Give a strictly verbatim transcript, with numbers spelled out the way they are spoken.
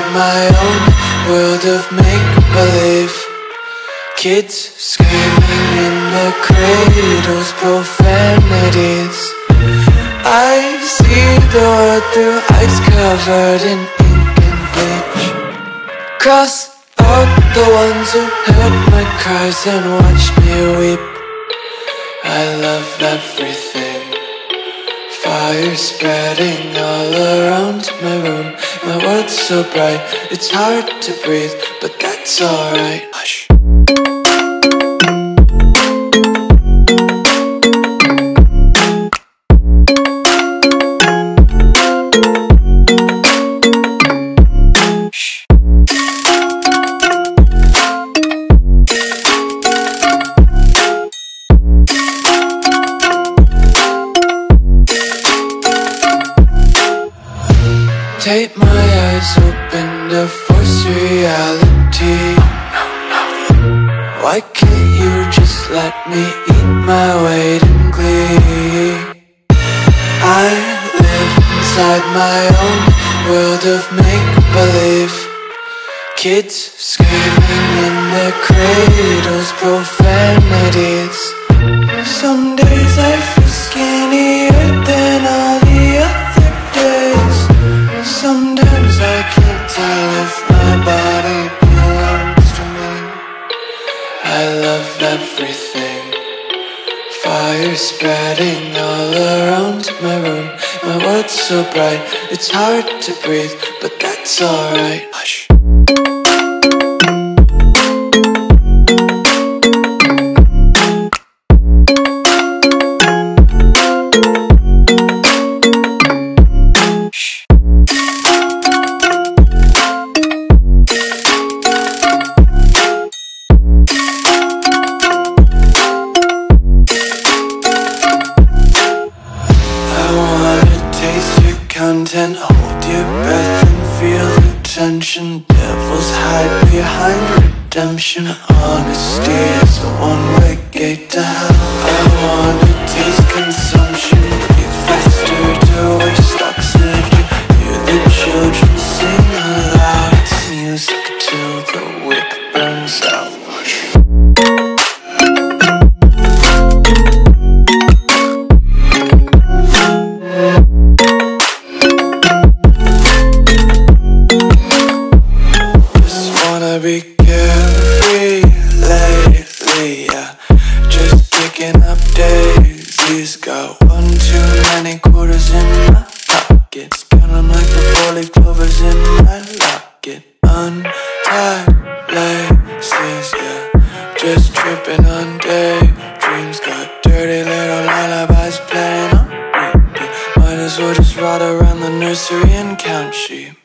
inside my own world of make-believe. Kids screaming in the cradles, profanities. I see the world through eyes covered in ink and bleach. Cross out the ones who heard my cries and watched me weep. I love everything. Fire spreading all around my room. My world's so bright, it's hard to breathe, but that's alright. Hush. Take my eyes open to force reality. Why can't you just let me eat my weight in glee? I live inside my own world of make-believe. Kids screaming in their cradles, profanities. Some days I feel skinnier than all the other days. Sometimes I can't tell if my body belongs to me. I love everything. Fire spreading all around my room. My world's so bright, it's hard to breathe, but that's alright. Hush. Content, hold your breath and feel the tension. Devils hide behind redemption. Honesty is a one-way gate to hell. I wanna taste consumption. Breathe faster to waste oxygen. Hear the children sing aloud. It's music till the wick burns out. Be carefree lately, yeah. Just picking up daisies. Got one too many quarters in my pockets. Counting like the four-leaf clovers in my locket. Untied laces, yeah. Just tripping on daydreams. Got dirty little lullabies playing on repeat. Might as well just ride around the nursery and count sheep.